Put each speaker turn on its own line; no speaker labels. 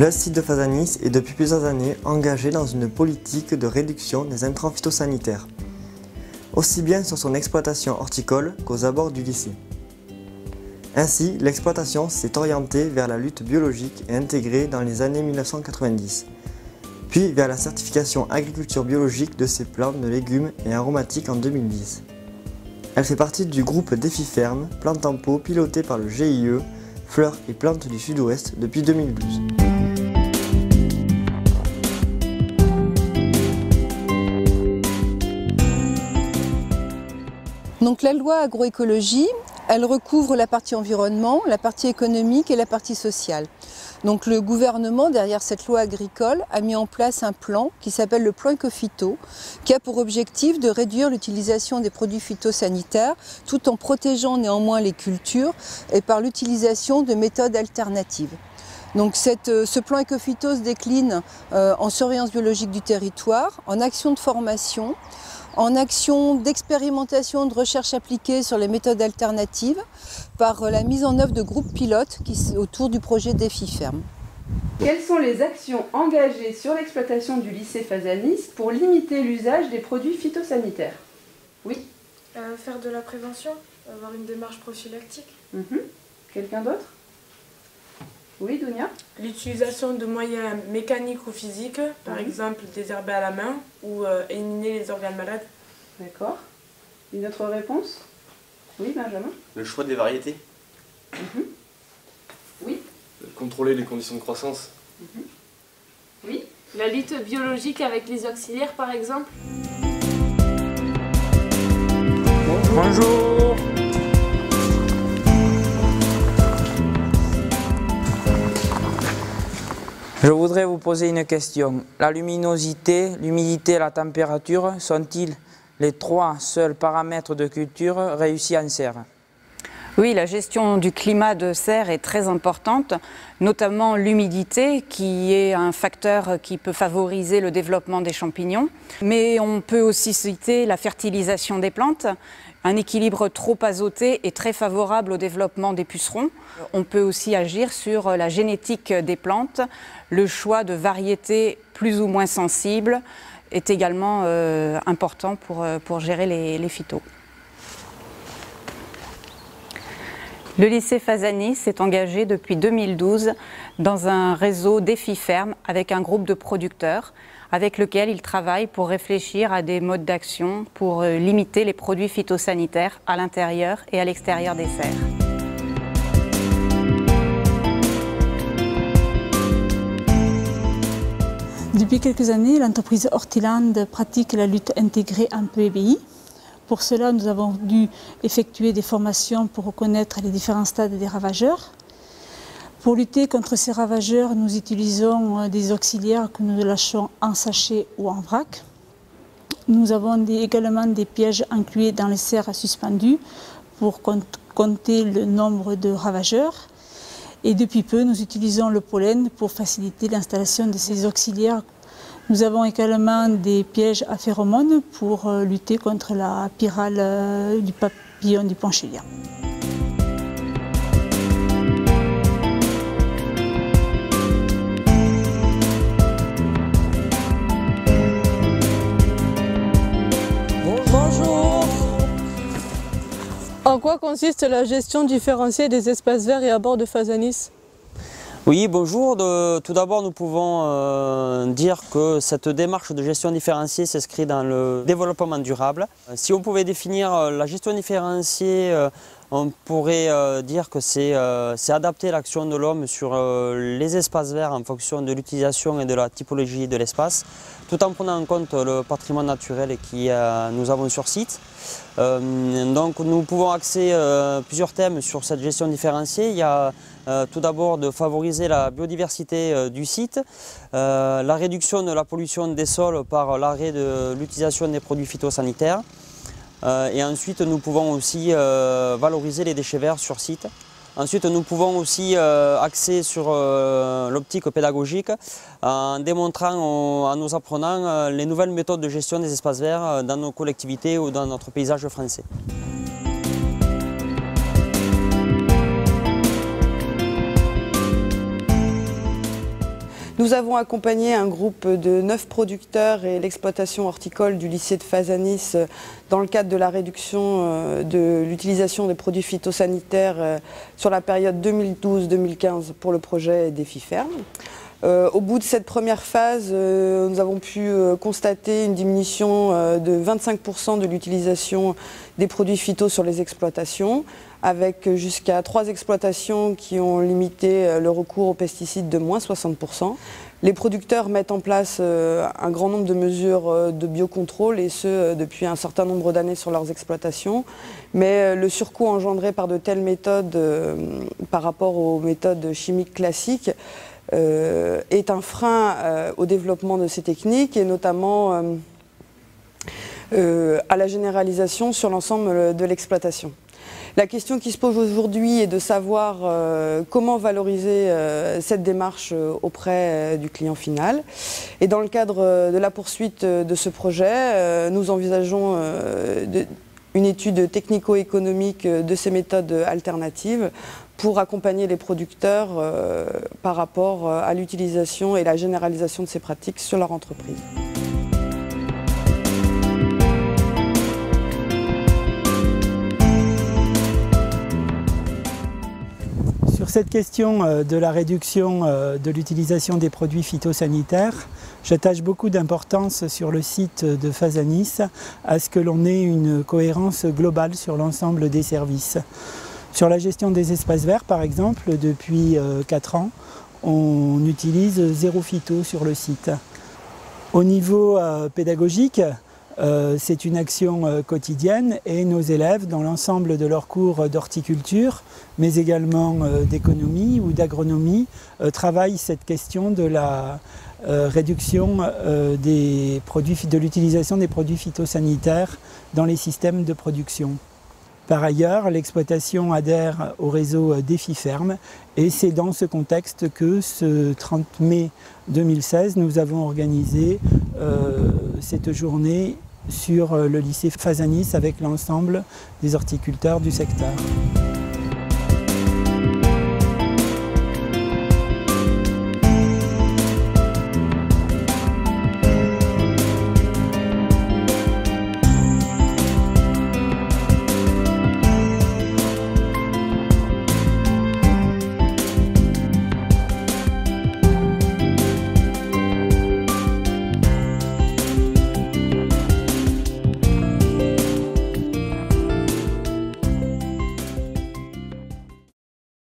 Le site de Fazanis est depuis plusieurs années engagé dans une politique de réduction des intrants phytosanitaires, aussi bien sur son exploitation horticole qu'aux abords du lycée. Ainsi, l'exploitation s'est orientée vers la lutte biologique et intégrée dans les années 1990, puis vers la certification agriculture biologique de ces plantes de légumes et aromatiques en 2010. Elle fait partie du groupe Défi Ferme, plantes en pot piloté par le GIE, Fleurs et Plantes du Sud-Ouest depuis 2012.
Donc la loi agroécologie, elle recouvre la partie environnement, la partie économique et la partie sociale. Donc le gouvernement, derrière cette loi agricole, a mis en place un plan qui s'appelle le plan Ecophyto, qui a pour objectif de réduire l'utilisation des produits phytosanitaires tout en protégeant néanmoins les cultures et par l'utilisation de méthodes alternatives. Donc ce plan Ecophyto se décline en surveillance biologique du territoire, en action de formation, en action d'expérimentation, de recherche appliquée sur les méthodes alternatives, par la mise en œuvre de groupes pilotes autour du projet Défi Ferme.
Quelles sont les actions engagées sur l'exploitation du lycée Fazanis pour limiter l'usage des produits phytosanitaires? Oui.
Faire de la prévention, avoir une démarche prophylactique.
Quelqu'un d'autre? Oui, Dounia?
L'utilisation de moyens mécaniques ou physiques, par exemple désherber à la main ou éliminer les organes malades.
D'accord. Une autre réponse? Oui, Benjamin?
Le choix des variétés.
Oui.
Contrôler les conditions de croissance.
Oui.
La lutte biologique avec les auxiliaires, par exemple.
Bonjour. Je voudrais vous poser une question. La luminosité, l'humidité et la température sont-ils les trois seuls paramètres de culture réussis en serre?
Oui, la gestion du climat de serre est très importante, notamment l'humidité qui est un facteur qui peut favoriser le développement des champignons. Mais on peut aussi citer la fertilisation des plantes. Un équilibre trop azoté est très favorable au développement des pucerons. On peut aussi agir sur la génétique des plantes. Le choix de variétés plus ou moins sensibles est également important pour gérer les phytos. Le lycée Fazanis s'est engagé depuis 2012 dans un réseau Défi Ferme avec un groupe de producteurs avec lequel il travaille pour réfléchir à des modes d'action pour limiter les produits phytosanitaires à l'intérieur et à l'extérieur des serres.
Depuis quelques années, l'entreprise Hortiland pratique la lutte intégrée en PEBI. Pour cela, nous avons dû effectuer des formations pour reconnaître les différents stades des ravageurs. Pour lutter contre ces ravageurs, nous utilisons des auxiliaires que nous lâchons en sachet ou en vrac. Nous avons également des pièges inclus dans les serres suspendues pour compter le nombre de ravageurs. Et depuis peu, nous utilisons le pollen pour faciliter l'installation de ces auxiliaires. Nous avons également des pièges à phéromones pour lutter contre la pyrale du papillon du Ponchélien.
Bonjour. En quoi consiste la gestion différenciée des espaces verts et abords de Fazanis?
Oui, bonjour. Tout d'abord, nous pouvons dire que cette démarche de gestion différenciée s'inscrit dans le développement durable. Si on pouvait définir la gestion différenciée, on pourrait dire que c'est adapter l'action de l'homme sur les espaces verts en fonction de l'utilisation et de la typologie de l'espace, tout en prenant en compte le patrimoine naturel que nous avons sur site. Donc nous pouvons axer plusieurs thèmes sur cette gestion différenciée. Il y a tout d'abord de favoriser la biodiversité du site, la réduction de la pollution des sols par l'arrêt de l'utilisation des produits phytosanitaires. Et ensuite nous pouvons aussi valoriser les déchets verts sur site. Ensuite, nous pouvons aussi axer sur l'optique pédagogique en démontrant à nos apprenants les nouvelles méthodes de gestion des espaces verts dans nos collectivités ou dans notre paysage français.
Nous avons accompagné un groupe de 9 producteurs et l'exploitation horticole du lycée de Fazanis dans le cadre de la réduction de l'utilisation des produits phytosanitaires sur la période 2012-2015 pour le projet Défi Ferme. Au bout de cette première phase, nous avons pu constater une diminution de 25% de l'utilisation des produits phyto sur les exploitations, avec jusqu'à 3 exploitations qui ont limité le recours aux pesticides de moins 60%. Les producteurs mettent en place un grand nombre de mesures de biocontrôle, et ce depuis un certain nombre d'années sur leurs exploitations. Mais le surcoût engendré par de telles méthodes par rapport aux méthodes chimiques classiques est un frein au développement de ces techniques, et notamment à la généralisation sur l'ensemble de l'exploitation. La question qui se pose aujourd'hui est de savoir comment valoriser cette démarche auprès du client final. Et dans le cadre de la poursuite de ce projet, nous envisageons une étude technico-économique de ces méthodes alternatives pour accompagner les producteurs par rapport à l'utilisation et la généralisation de ces pratiques sur leur entreprise.
Sur cette question de la réduction de l'utilisation des produits phytosanitaires, j'attache beaucoup d'importance sur le site de Fazanis à ce que l'on ait une cohérence globale sur l'ensemble des services. Sur la gestion des espaces verts, par exemple, depuis 4 ans, on utilise 0 phyto sur le site. Au niveau pédagogique, c'est une action quotidienne, et nos élèves, dans l'ensemble de leurs cours d'horticulture, mais également d'économie ou d'agronomie, travaillent cette question de la réduction de l'utilisation des produits phytosanitaires dans les systèmes de production. Par ailleurs, l'exploitation adhère au réseau Défi Ferme, et c'est dans ce contexte que ce 30 mai 2016, nous avons organisé cette journée sur le lycée Fazanis avec l'ensemble des horticulteurs du secteur.